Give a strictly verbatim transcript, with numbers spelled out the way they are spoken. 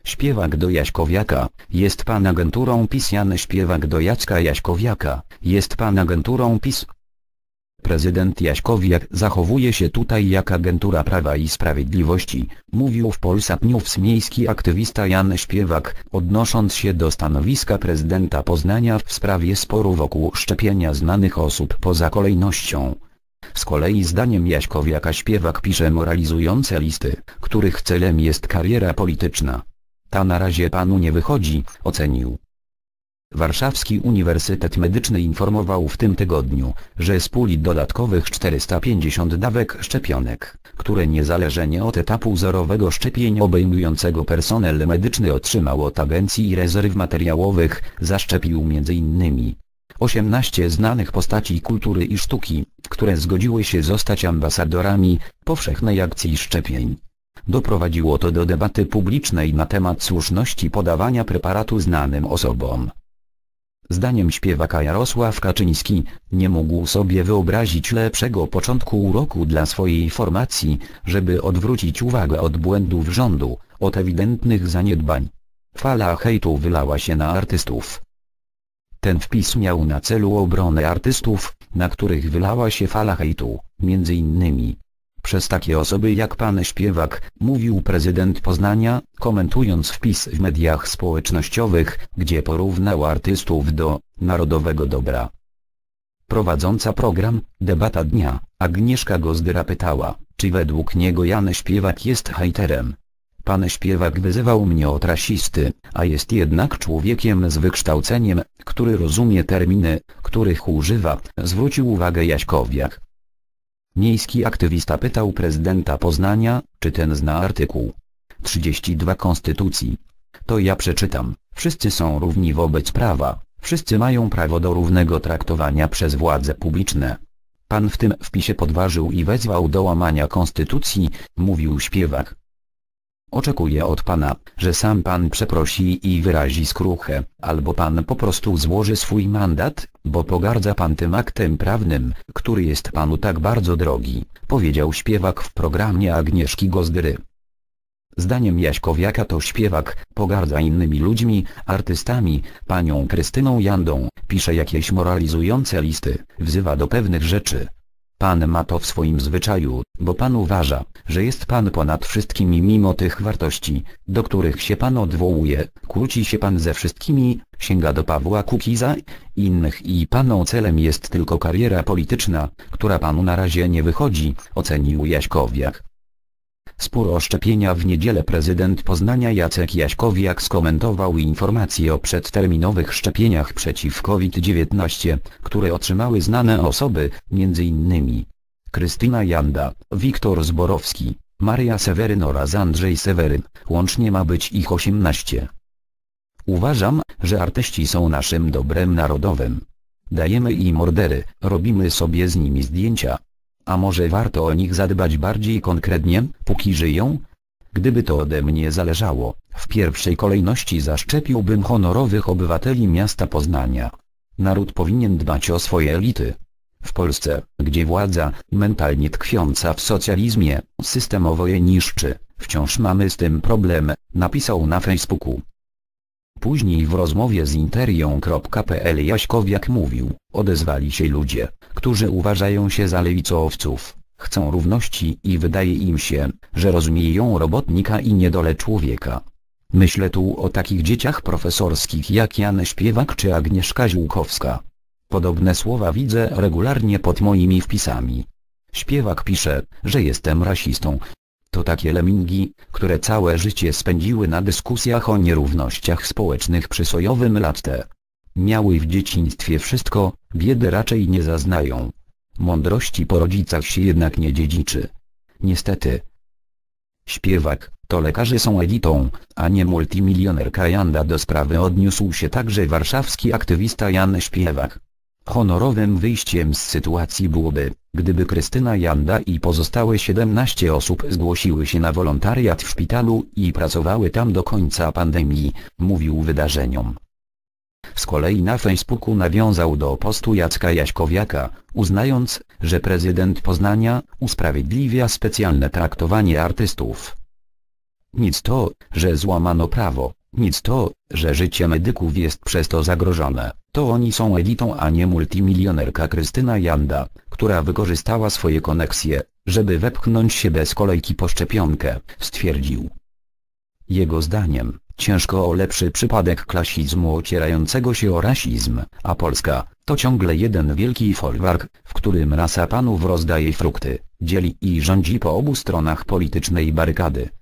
Śpiewak do Jaśkowiaka: jest pan agenturą PiS. Jan Śpiewak do Jacka Jaśkowiaka: jest pan agenturą PiS. Prezydent Jaśkowiak zachowuje się tutaj jak agentura Prawa i Sprawiedliwości, mówił w Polsat News miejski aktywista Jan Śpiewak, odnosząc się do stanowiska prezydenta Poznania w sprawie sporu wokół szczepienia znanych osób poza kolejnością. Z kolei zdaniem Jaśkowiaka Śpiewak pisze moralizujące listy, których celem jest kariera polityczna. Ta na razie panu nie wychodzi, ocenił. Warszawski Uniwersytet Medyczny informował w tym tygodniu, że z puli dodatkowych czterysta pięćdziesiąt dawek szczepionek, które niezależnie od etapu zerowego szczepień obejmującego personel medyczny otrzymał od Agencji Rezerw Materiałowych, zaszczepił między innymi osiemnaście znanych postaci kultury i sztuki, które zgodziły się zostać ambasadorami powszechnej akcji szczepień. Doprowadziło to do debaty publicznej na temat słuszności podawania preparatu znanym osobom. Zdaniem śpiewaka Jarosław Kaczyński nie mógł sobie wyobrazić lepszego początku roku dla swojej formacji, żeby odwrócić uwagę od błędów rządu, od ewidentnych zaniedbań. Fala hejtu wylała się na artystów. Ten wpis miał na celu obronę artystów, na których wylała się fala hejtu, między innymi przez takie osoby jak pan Śpiewak, mówił prezydent Poznania, komentując wpis w mediach społecznościowych, gdzie porównał artystów do narodowego dobra. Prowadząca program Debata Dnia, Agnieszka Gozdyra pytała, czy według niego Jan Śpiewak jest hejterem. Pan Śpiewak wyzywał mnie od rasisty, a jest jednak człowiekiem z wykształceniem, który rozumie terminy, których używa, zwrócił uwagę Jaśkowiak. Miejski aktywista pytał prezydenta Poznania, czy ten zna artykuł trzydzieści dwa Konstytucji. To ja przeczytam: wszyscy są równi wobec prawa, wszyscy mają prawo do równego traktowania przez władze publiczne. Pan w tym wpisie podważył i wezwał do łamania Konstytucji, mówił Śpiewak. Oczekuję od pana, że sam pan przeprosi i wyrazi skruchę, albo pan po prostu złoży swój mandat, bo pogardza pan tym aktem prawnym, który jest panu tak bardzo drogi, powiedział Śpiewak w programie Agnieszki Gozdyry. Zdaniem Jaśkowiaka to Śpiewak pogardza innymi ludźmi, artystami, panią Krystyną Jandą, pisze jakieś moralizujące listy, wzywa do pewnych rzeczy. Pan ma to w swoim zwyczaju, bo pan uważa, że jest pan ponad wszystkimi mimo tych wartości, do których się pan odwołuje, kłóci się pan ze wszystkimi, sięga do Pawła Kukiza i innych i panu celem jest tylko kariera polityczna, która panu na razie nie wychodzi, ocenił Jaśkowiak. Spór o szczepienia w niedzielę prezydent Poznania Jacek Jaśkowiak skomentował informacje o przedterminowych szczepieniach przeciw COVID dziewiętnaście, które otrzymały znane osoby, między innymi Krystyna Janda, Wiktor Zborowski, Maria Seweryn oraz Andrzej Seweryn, łącznie ma być ich osiemnaście. Uważam, że artyści są naszym dobrem narodowym. Dajemy im ordery, robimy sobie z nimi zdjęcia. A może warto o nich zadbać bardziej konkretnie, póki żyją? Gdyby to ode mnie zależało, w pierwszej kolejności zaszczepiłbym honorowych obywateli miasta Poznania. Naród powinien dbać o swoje elity. W Polsce, gdzie władza, mentalnie tkwiąca w socjalizmie, systemowo je niszczy, wciąż mamy z tym problem, napisał na Facebooku. Później w rozmowie z interią kropka pe el Jaśkowiak mówił, odezwali się ludzie, którzy uważają się za lewicowców, chcą równości i wydaje im się, że rozumieją robotnika i niedolę człowieka. Myślę tu o takich dzieciach profesorskich jak Jan Śpiewak czy Agnieszka Ziółkowska. Podobne słowa widzę regularnie pod moimi wpisami. Śpiewak pisze, że jestem rasistą. To takie lemingi, które całe życie spędziły na dyskusjach o nierównościach społecznych przy sojowym latte. Miały w dzieciństwie wszystko, biedy raczej nie zaznają. Mądrości po rodzicach się jednak nie dziedziczy. Niestety. Śpiewak, to lekarze są elitą, a nie multimilionerka Janda. Do sprawy odniósł się także warszawski aktywista Jan Śpiewak. Honorowym wyjściem z sytuacji byłoby, gdyby Krystyna Janda i pozostałe siedemnaście osób zgłosiły się na wolontariat w szpitalu i pracowały tam do końca pandemii, mówił wydarzeniom. Z kolei na Facebooku nawiązał do postu Jacka Jaśkowiaka, uznając, że prezydent Poznania usprawiedliwia specjalne traktowanie artystów. Nic to, że złamano prawo, nic to, że życie medyków jest przez to zagrożone. To oni są elitą, a nie multimilionerka Krystyna Janda, która wykorzystała swoje koneksje, żeby wepchnąć się bez kolejki po szczepionkę, stwierdził. Jego zdaniem, ciężko o lepszy przypadek klasizmu ocierającego się o rasizm, a Polska to ciągle jeden wielki folwark, w którym rasa panów rozdaje frukty, dzieli i rządzi po obu stronach politycznej barykady.